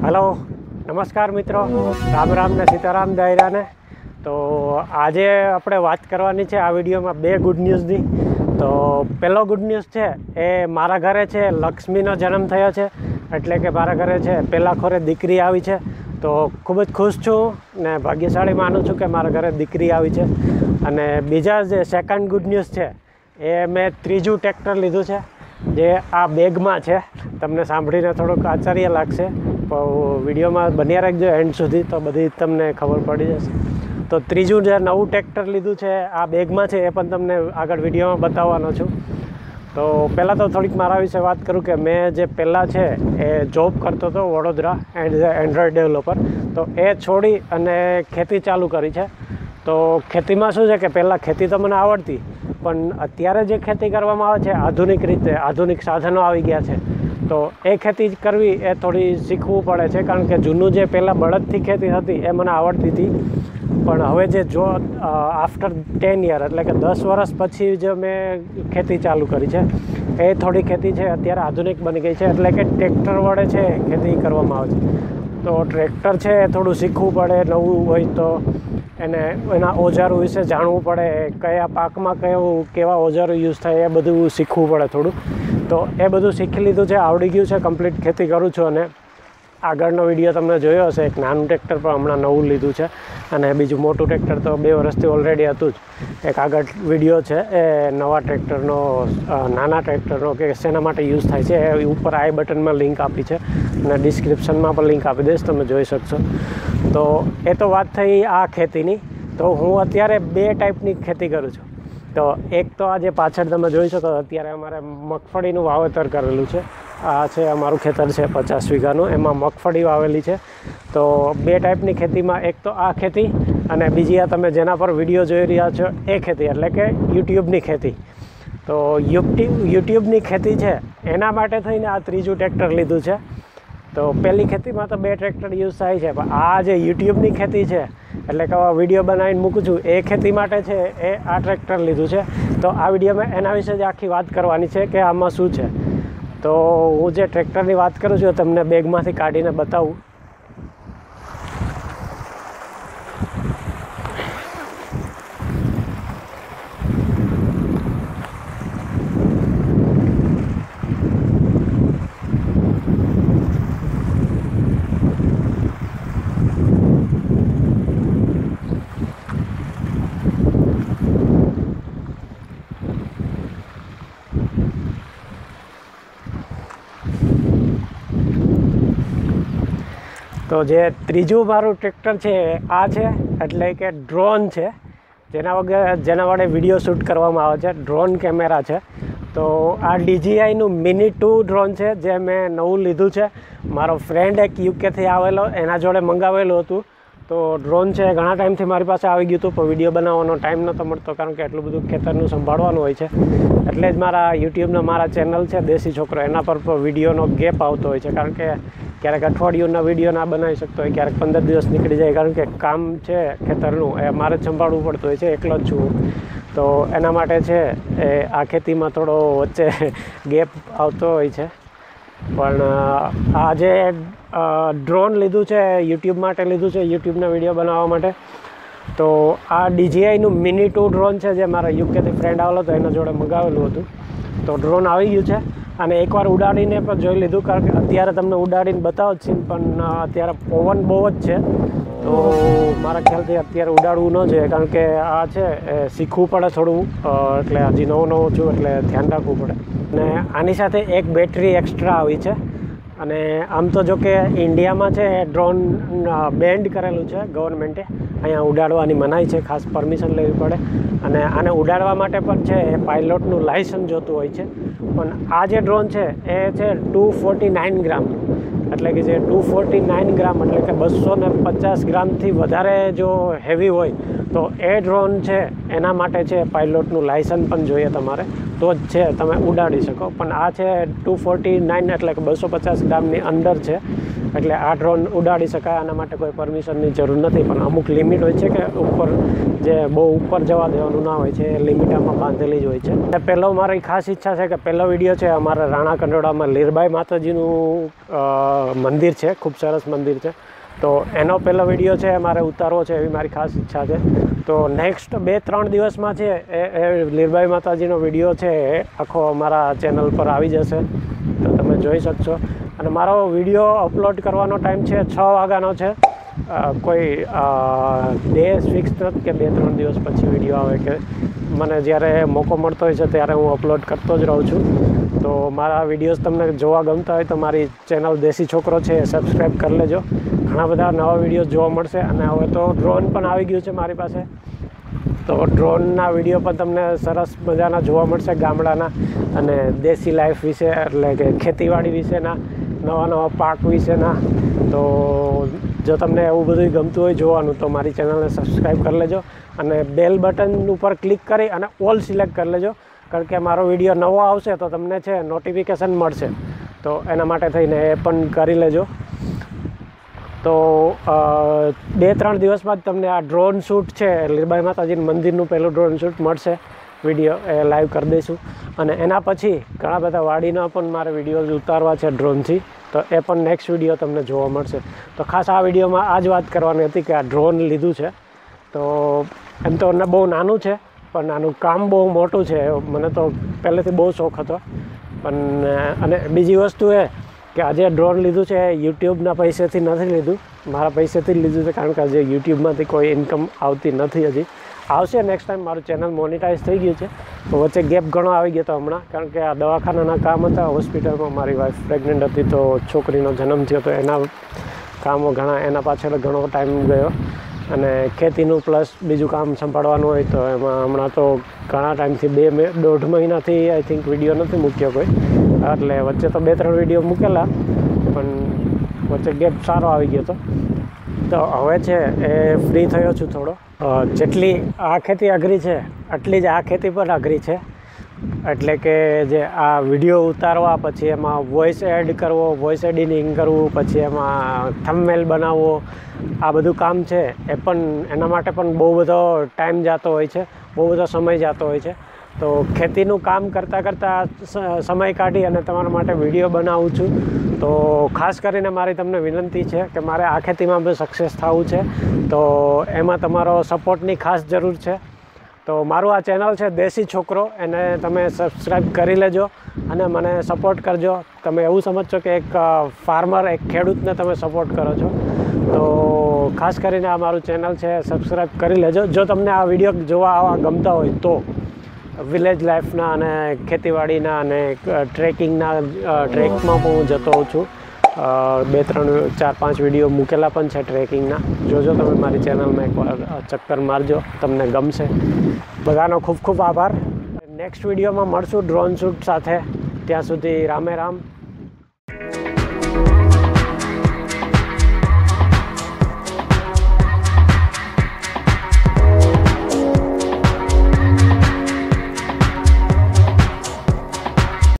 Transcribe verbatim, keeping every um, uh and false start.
Hello नमस्कार मित्रों, राम राम ने सीताराम दायरा ने। तो आज આપણે વાત કરવાની છે આ વિડીયોમાં બે ગુડ ન્યૂઝની। તો પહેલો ગુડ ન્યૂઝ છે એ મારા ઘરે છે લક્ષ્મીનો જન્મ થયો છે, એટલે કે મારા ઘરે છે પહેલા ખોરે દીકરી આવી છે। તો ખૂબ જ ખુશ છું ને ભાગ્યશાળી માનું છું કે મારા ઘરે દીકરી આવી છે। અને બીજા જે સેકન્ડ ગુડ ન્યૂઝ છે એ મેં ત્રીજું ટ્રેક્ટર લીધું છે, જે આ બેગમાં છે। તમને સાંભળીને થોડુંક આશ્ચર્ય લાગશે, પણ વિડીયોમાં બન્યા રાખજો એન્ડ સુધી, તો બધી તમને ખબર પડી જશે। તો ત્રીજું જે નવું ટ્રેક્ટર લીધું છે આ બેગમાં છે, એ પણ તમને આગળ વિડીયોમાં બતાવવાનો છું। તો પહેલાં તો થોડીક મારા વિશે વાત કરું કે મેં જે પહેલાં છે એ જોબ કરતો હતો વડોદરા એન્ડ એન્ડ્રોઈડ ડેવલપર। તો એ છોડી અને ખેતી ચાલુ કરી છે। તો ખેતીમાં શું છે કે પહેલાં ખેતી તો મને આવડતી, પણ અત્યારે જે ખેતી કરવામાં આવે છે આધુનિક રીતે, આધુનિક સાધનો આવી ગયા છે, તો એ ખેતી કરવી એ થોડી શીખવું પડે છે। કારણ કે જૂનું જે પહેલાં બળદથી ખેતી હતી એ મને આવડતી હતી, પણ હવે જે જો આફ્ટર ટેન યર એટલે કે દસ વર્ષ પછી જે મેં ખેતી ચાલુ કરી છે, એ થોડી ખેતી છે અત્યારે આધુનિક બની ગઈ છે, એટલે કે ટ્રેક્ટર વડે છે ખેતી કરવામાં આવે છે। તો ટ્રેક્ટર છે એ થોડું શીખવું પડે, નવું હોય તો એને એના ઓજારો વિશે જાણવું પડે, કયા પાકમાં કયું કેવા ઓજારો યુઝ થાય એ બધું શીખવું પડે થોડું। તો એ બધું શીખી લીધું છે, આવડી ગયું છે, કમ્પ્લીટ ખેતી કરું છું। અને આગળનો વિડીયો તમને જોયો હશે, એક નાનું ટ્રેક્ટર પણ હમણાં નવું લીધું છે, અને બીજું મોટું ટ્રેક્ટર તો બે વર્ષથી ઓલરેડી હતું જ। એક આગળ વિડીયો છે એ નવા ટ્રેક્ટરનો, નાના ટ્રેક્ટરનો કે શેના માટે યુઝ થાય છે, એ ઉપર આઈ બટનમાં લિંક આપી છે અને ડિસ્ક્રિપ્શનમાં પણ લિંક આપી દઈશ, તમે જોઈ શકશો। તો એ તો વાત થઈ આ ખેતીની। તો હું અત્યારે બે ટાઈપની ખેતી કરું છું। તો એક તો આજે પાછળ તમે જોઈ શકો, અત્યારે અમારે મગફળીનું વાવેતર કરેલું છે। આ છે અમારું ખેતર છે પચાસ વીઘાનું, એમાં મગફળી વાવેલી છે। તો બે ટાઈપની ખેતીમાં, એક તો આ ખેતી અને બીજી આ તમે જેના પર વિડીયો જોઈ રહ્યા છો એ ખેતી, એટલે કે યુટ્યુબની ખેતી। તો યુટ્યુબ યુટ્યુબની ખેતી છે એના માટે થઈને આ ત્રીજું ટ્રેક્ટર લીધું છે। તો પહેલી ખેતીમાં તો બે ટ્રેક્ટર યુઝ થાય છે, પણ આ જે યુટ્યુબની ખેતી છે, એટલે કે વિડીયો બનાવીને મૂકું છું, એ ખેતી માટે છે એ આ ટ્રેક્ટર લીધું છે। તો આ વિડીયોમાં એના વિશે જ આખી વાત કરવાની છે કે આમાં શું છે। તો હું જે ટ્રેક્ટરની વાત કરું છું તમને બેગમાંથી કાઢીને બતાવું। તો જે ત્રીજું મારું ટ્રેક્ટર છે આ છે, એટલે કે ડ્રોન છે, જેના વગર જેના વડે વિડીયો શૂટ કરવામાં આવે છે, ડ્રોન કેમેરા છે। તો આ ડીજીઆઈનું મિની ટુ ડ્રોન છે, જે મેં નવું લીધું છે। મારો ફ્રેન્ડ એક યુકેથી આવેલો, એના જોડે મંગાવેલું હતું। તો ડ્રોન છે ઘણા ટાઈમથી મારી પાસે આવી ગયું હતું, પણ વિડીયો બનાવવાનો ટાઈમ નહોતો મળતો, કારણ કે એટલું બધું ખેતરનું સંભાળવાનું હોય છે। એટલે જ મારા યુટ્યુબના મારા ચેનલ છે દેશી છોકરો, એના પર વિડીયોનો ગેપ આવતો હોય છે, કારણ કે ક્યારેક અઠવાડિયુંના વિડીયો ના બનાવી શકતો હોય, ક્યારેક પંદર દિવસ નીકળી જાય, કારણ કે કામ છે ખેતરનું એ મારે જ સંભાળવું પડતું હોય છે, એકલો જ છું। તો એના માટે છે એ આ ખેતીમાં થોડો વચ્ચે ગેપ આવતો હોય છે। પણ આ જે ડ્રોન લીધું છે યુટ્યુબ માટે લીધું છે, યુટ્યુબના વિડીયો બનાવવા માટે। તો આ ડીજીઆઈનું મિની ટુ ડ્રોન છે, જે મારા યુકેથી ફ્રેન્ડ આવેલો હતો એના જોડે મંગાવેલું હતું। તો ડ્રોન આવી ગયું છે, અને એકવાર ઉડાડીને પણ જોઈ લીધું, કારણ કે અત્યારે તમને ઉડાડીને બતાવો જ છે, પણ અત્યારે પવન બહુ જ છે। તો મારા ખ્યાલથી અત્યારે ઉડાડવું ન જોઈએ, કારણ કે આ છે એ શીખવું પડે થોડું, એટલે હજી નવો નવો છું એટલે ધ્યાન રાખવું પડે। અને આની સાથે એક બેટરી એક્સ્ટ્રા આવી છે। અને આમ તો જો કે ઇન્ડિયામાં છે એ ડ્રોન બેન્ડ કરેલું છે ગવર્મેન્ટે, અહીંયા ઉડાડવાની મનાઈ છે, ખાસ પરમિશન લેવી પડે। અને આને ઉડાડવા માટે પણ છે એ પાયલોટનું લાઇસન્સ જોતું હોય છે। પણ આ જે ડ્રોન છે એ છે ટુ ફોર્ટી નાઇન ગ્રામનું, એટલે કે જે ટુ ફોર્ટી નાઇન ગ્રામ એટલે કે બસો ને પચાસ ગ્રામથી વધારે જો હેવી હોય તો એ ડ્રોન છે એના માટે છે પાયલોટનું લાયસન્સ પણ જોઈએ તમારે, તો જ છે તમે ઉડાડી શકો. પણ આ છે ટુ ફોર્ટી નાઇન એટલે કે બસો પચાસ ગ્રામની અંદર છે, એટલે આ ડ્રોન ઉડાડી શકાય. આના માટે કોઈ પરમિશનની જરૂર નથી, પણ અમુક લિમિટ હોય છે કે ઉપર જે બહુ ઉપર જવા દેવાનું ના હોય છે, એ લિમિટ આમાં બાંધેલી જ હોય છે. અને પહેલો મારી ખાસ ઈચ્છા છે કે પહેલો વિડીયો છે અમારા રાણા કંડોળામાં લીરબાઈ માતાજીનું મંદિર છે, ખૂબ સરસ મંદિર છે, તો એનો પહેલો વિડીયો છે મારે ઉતારવો છે, એવી મારી ખાસ ઈચ્છા છે. તો નેક્સ્ટ બે ત્રણ દિવસમાં છે એ એ લીરબાઈ માતાજીનો વિડીયો છે એ આખો અમારા ચેનલ પર આવી જશે, તો તમે જોઈ શકશો. અને મારો વિડીયો અપલોડ કરવાનો ટાઈમ છે છ વાગ્યાનો છે, કોઈ ડે ફિક્સ નથી કે બે ત્રણ દિવસ પછી વિડીયો આવે, કે મને જ્યારે મોકો મળતો હોય છે ત્યારે હું અપલોડ કરતો જ રહું છું. તો મારા વિડીયોઝ તમને જોવા ગમતા હોય તો મારી ચેનલ દેશી છોકરો છે એ સબસ્ક્રાઈબ કરી લેજો. ઘણા બધા નવા વિડીયો જોવા મળશે. અને હવે તો ડ્રોન પણ આવી ગયું છે મારી પાસે, તો ડ્રોનના વિડીયો પણ તમને સરસ મજાના જોવા મળશે, ગામડાના અને દેશી લાઈફ વિશે, એટલે કે ખેતીવાડી વિશેના, નવા નવા પાક વિશેના. તો જો તમને એવું બધું ગમતું હોય જોવાનું તો મારી ચેનલને સબસ્ક્રાઈબ કરી લેજો, અને બેલ બટન ઉપર ક્લિક કરી અને ઓલ સિલેક્ટ કરી લેજો, કારણ કે મારો વિડીયો નવો આવશે તો તમને છે નોટિફિકેશન મળશે. તો એના માટે થઈને એ પણ કરી લેજો. તો બે ત્રણ દિવસમાં જ તમને આ ડ્રોન શૂટ છે લીરબાઈ માતાજીનું મંદિરનું પહેલું ડ્રોન શૂટ મળશે, વિડીયો એ લાઈવ કરી દઈશું. અને એના પછી ઘણા બધા વાડીના પણ મારે વિડીયોઝ ઉતારવા છે ડ્રોનથી, તો એ પણ નેક્સ્ટ વિડીયો તમને જોવા મળશે. તો ખાસ આ વિડીયોમાં આ જ વાત કરવાની હતી કે આ ડ્રોન લીધું છે, તો એમ તો બહુ નાનું છે પણ આનું કામ બહુ મોટું છે. મને તો પહેલેથી બહુ શોખ હતો. પણ અને બીજી વસ્તુ એ કે આજે ડ્રોન લીધું છે એ યુટ્યુબના પૈસેથી નથી લીધું, મારા પૈસેથી જ લીધું છે, કારણ કે આજે યુટ્યુબમાંથી કોઈ ઇન્કમ આવતી નથી. હજી આવશે નેક્સ્ટ ટાઈમ. મારું ચેનલ મોનિટાઈઝ થઈ ગયું છે, તો વચ્ચે ગેપ ઘણો આવી ગયો હતો હમણાં, કારણ કે આ દવાખાનાના કામ હતા હોસ્પિટલમાં. મારી વાઈફ પ્રેગ્નન્ટ હતી તો છોકરીનો જન્મ થયો, તો એના કામો ઘણા, એના પાછળ ઘણો ટાઈમ ગયો. અને ખેતીનું પ્લસ બીજું કામ સંભાળવાનું હોય તો એમાં હમણાં તો ઘણા ટાઈમથી બે દોઢ મહિનાથી આઈ થિંક વિડીયો નથી મૂક્યો કોઈ, એટલે વચ્ચે તો બે ત્રણ વિડીયો મૂકેલા પણ વચ્ચે ગેપ સારો આવી ગયો હતો. તો હવે છે એ ફ્રી થયો છું થોડો. જેટલી આ ખેતી અઘરી છે એટલી જ આ ખેતી પણ અઘરી છે. એટલે કે જે આ વિડીયો ઉતારવા, પછી એમાં વોઇસ એડ કરવો, વોઇસ એડિટિંગ કરવું, પછી એમાં થંબનેલ બનાવવો, આ બધું કામ છે એ પણ, એના માટે પણ બહુ બધો ટાઈમ જતો હોય છે, બહુ બધો સમય જતો હોય છે. તો ખેતીનું કામ કરતાં કરતાં સમય કાઢી અને તમારા માટે વિડીયો બનાવું છું. તો ખાસ કરીને મારી તમને વિનંતી છે કે મારે આ ખેતીમાં બી સક્સેસ થવું છે, તો એમાં તમારો સપોર્ટની ખાસ જરૂર છે. તો મારું આ ચેનલ છે દેશી છોકરો, એને તમે સબસ્ક્રાઈબ કરી લેજો અને મને સપોર્ટ કરજો. તમે એવું સમજો કે એક ફાર્મર, એક ખેડૂતને તમે સપોર્ટ કરો છો. તો ખાસ કરીને આ મારું ચેનલ છે સબસ્ક્રાઈબ કરી લેજો. જો તમને આ વિડીયો જોવા આવા ગમતા હોય તો વિલેજ લાઈફના અને ખેતીવાડીના અને ટ્રેકિંગના, ટ્રેકમાં પણ હું જતો હોઉં છું. બે ત્રણ ચાર પાંચ વિડીયો મૂકેલા પણ છે ટ્રેકિંગના. જોજો તમે મારી ચેનલમાં એકવાર ચક્કર મારજો, તમને ગમશે. બધાનો ખૂબ ખૂબ આભાર. નેક્સ્ટ વિડીયોમાં મળશું ડ્રોન શૂટ સાથે. ત્યાં સુધી રામે રામ.